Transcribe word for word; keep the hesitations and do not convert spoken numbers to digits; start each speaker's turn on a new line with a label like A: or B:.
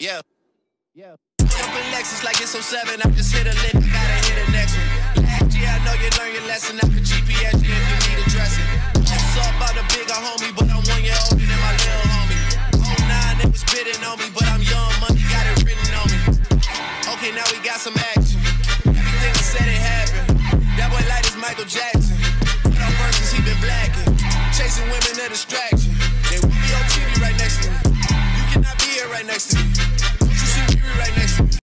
A: Yeah. Yeah. Up in Lexus like it's oh seven, I just hit a lick, gotta hit the next one.